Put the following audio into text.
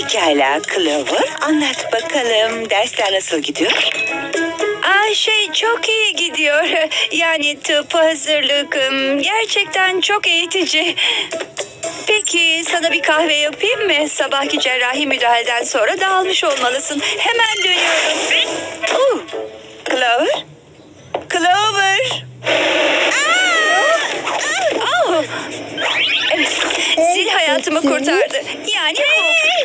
Pekala Clover, anlat bakalım dersler nasıl gidiyor? Çok iyi gidiyor. Yani tıp hazırlık gerçekten çok eğitici. Peki sana bir kahve yapayım mı? Sabahki cerrahi müdahaleden sonra dağılmış olmalısın. Hemen dönüyorum. Clover? Clover! Evet, zil hayatımı kurtardı. Yani